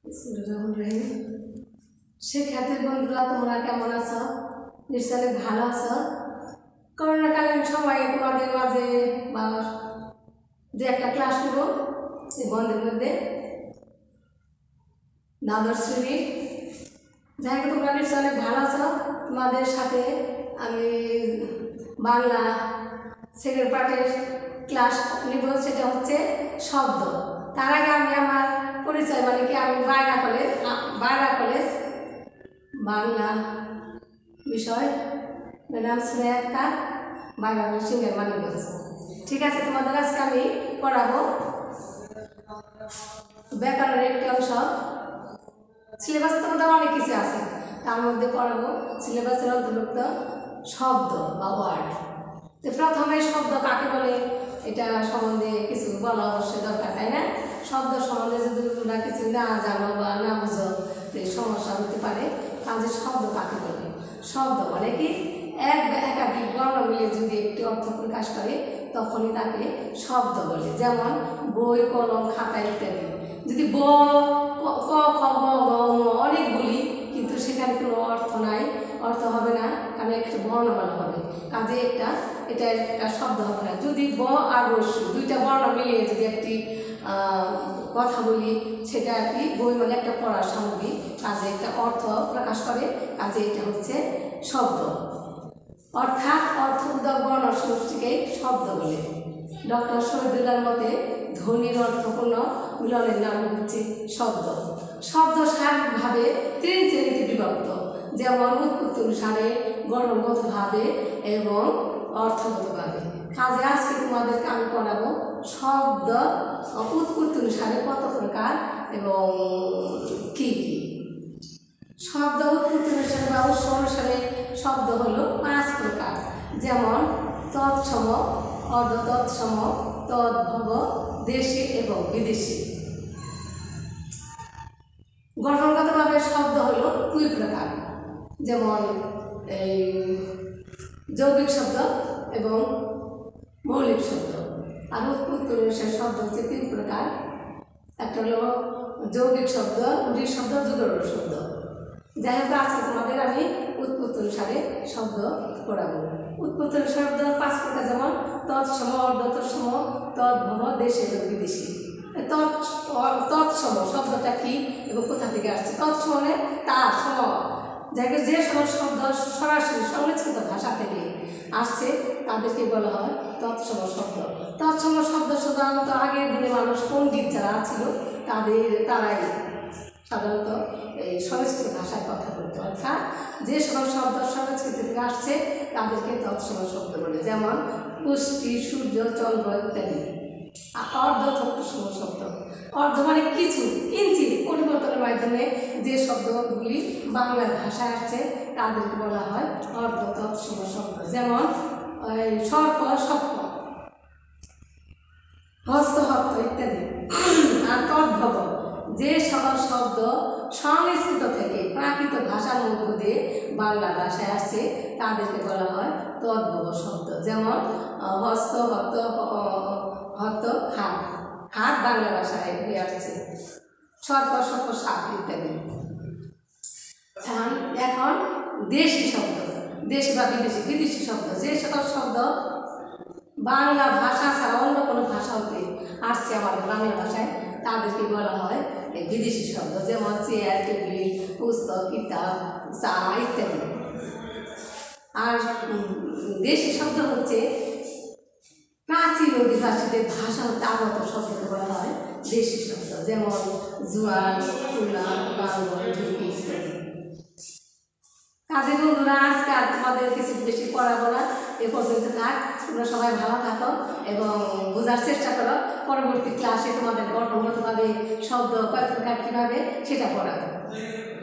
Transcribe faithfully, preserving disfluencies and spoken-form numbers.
শিক্ষার্থী বন্ধুরা তোমরা কেমন আছো? নিশ্চয়ই ভালো আছো। করোনাকালীন সময়ে তোমাদের মাঝে বা যে একটা ক্লাস নেব এই বন্ধের মধ্যে দ্বাদশ শ্রেণীর, যাই হোক তোমরা নিশ্চয়ই ভালো আছো। তোমাদের সাথে আমি বাংলা সেকেন্ড পার্টের ক্লাস নেব, সেটা হচ্ছে শব্দ। তার আগে আমি আমার পরিচয় মানে কি, আমি বায়রা কলেজ বায়রা কলেজ বাংলা বিষয় ম্যাডাম সুরে একটা বায়রা কলেজ সিঙ্গার মানিকগঞ্জ। ঠিক আছে, তোমাদের আজকে আমি পড়াবো ব্যাকরণের একটি অংশ। সিলেবাসে তোমাদের অনেক কিছু আছে, তার মধ্যে পড়াবো সিলেবাসের অন্তর্ভুক্ত শব্দ বা ওয়ার্ড। তো প্রথমে শব্দ কাকে বলে এটা সম্বন্ধে কিছু বলা অবশ্যই দরকার, তাই না? শব্দ সম্বন্ধে যদি তোমরা কিছু না জানো বা না বুঝো তো সমস্যা হতে পারে। কাজে শব্দ কাকে বলে? শব্দ মানে কি এক বা একাধিক বর্ণ মিলে যদি একটি অর্থ প্রকাশ করে তখনই তাকে শব্দ বলে। যেমন বই, কলম, খাতা ইত্যাদি। যদি ব ক খ গ গ অনেকগুলি কিন্তু সেখানে কোনো অর্থ নাই, অর্থ হবে না, কারণ একটা বর্ণমালা হবে, কাজে একটা এটা একটা শব্দ হবে না। যদি ব আর রস্য দুইটা বর্ণ মিলিয়ে যদি একটি কথা বলি সেটা আর কি বই মানে একটা পড়ার সামগ্রী, কাজে একটা অর্থ প্রকাশ করে, কাজে এটা হচ্ছে শব্দ। অর্থাৎ অর্থবোধক বর্ণ সমষ্টিকেই শব্দ বলে। ডক্টর শহীদুল্লাহর মতে ধ্বনির অর্থপূর্ণ মিলনের নাম হচ্ছে শব্দ। শব্দ সার্বিকভাবে তিন শ্রেণীতে বিভক্ত, যেমন উৎপত্তি অনুসারে, গঠনগতভাবে এবং অর্থগতভাবে। কাজে আজকে তোমাদেরকে আমি পড়াবো শব্দ উৎপত্তি অনুসারে কত প্রকার এবং কী কী। শব্দ উৎপত্তি অনুসারে বা উৎস অনুসারে শব্দ হলো পাঁচ প্রকার, যেমন তৎসম, অর্ধতৎসম, তদ্ভব, দেশি এবং বিদেশি। গঠনগতভাবে শব্দ হলো দুই প্রকার, যেমন এই যৌগিক শব্দ এবং মৌলিক শব্দ। আর উৎপত্তি অনুসারে শব্দ হচ্ছে তিন প্রকার, একটা হলো যৌগিক শব্দ, উডির শব্দ, যুগল শব্দ। যাই হোক আজকে তোমাদের আমি উৎপত্তি অনুসারে শব্দ পড়াবো। উৎপত্তি শব্দ পাঁচ প্রকার, যেমন তৎসম, অর্ধতৎসম, তদ্ভব, দেশি এবং বিদেশি। তৎসম শব্দটা কি এবং কোথা থেকে আসছে? তৎসম মানে তার সম, যাই হোক যে সমস্ত শব্দ সরাসরি সংস্কৃত ভাষা থেকে আসছে তাদেরকে বলা হয় তৎসম শব্দ। তৎসম শব্দ সাধারণত আগের দিনে মানুষ পণ্ডিত যারা ছিল তাদের তারাই সাধারণত এই সংস্কৃত ভাষায় কথা বলতো, অর্থাৎ যে সকল শব্দ সংস্কৃত থেকে আসছে তাদেরকে তৎসম শব্দ বলে, যেমন পুষ্টি, সূর্য, চন্দ্র ইত্যাদি। অর্ধতৎসম শব্দ, অর্ধ মানে কিছু, কিঞ্চিত পরিবর্তনের মাধ্যমে যে শব্দগুলি বাংলা ভাষায় আসছে তাদেরকে বলা হয় অর্ধতৎসম শব্দ, যেমন সর্প, সপ্প, হস্ত, হস্ত ইত্যাদি। আর তদ্ভব, যে সকল শব্দ সংস্কৃত থেকে প্রাকৃত ভাষার মধ্য দিয়ে বাংলা ভাষায় আসছে তাদেরকে বলা হয় তদ্ভব শব্দ, যেমন হস্ত, হস্ত, হস্ত, হাত, হাত বাংলা ভাষায় আসছে, সর্প, সর্প, সাপ ইত্যাদি। এখন দেশি শব্দ, দেশি বা বিদেশি। বিদেশি শব্দ যে সকল শব্দ বাংলা ভাষা ছাড়া অন্য কোনো ভাষা হতে আসছে আমাদের বাংলা ভাষায় তাদেরকে বলা হয় বিদেশি শব্দ, যেমন চেয়ার, টেবিল, পুস্তক, কিতাব, চা ইত্যাদি। আর দেশি শব্দ হচ্ছে প্রাচীন অধিবাসীদের ভাষা হতে আগত শব্দকে বলা হয় দেশি শব্দ, যেমন জোয়ার, তুলা, লাঙ্গল, ঢুকি ইত্যাদি। কাজে বন্ধুরা আজকে আর তোমাদের কিছু বেশি পড়াবো না, এ পর্যন্ত থাক। তোমরা সবাই ভালো থাকো এবং বোঝার চেষ্টা করো। পরবর্তী ক্লাসে তোমাদের গঠনগতভাবে শব্দ কয় প্রকার কীভাবে সেটা পড়াবো।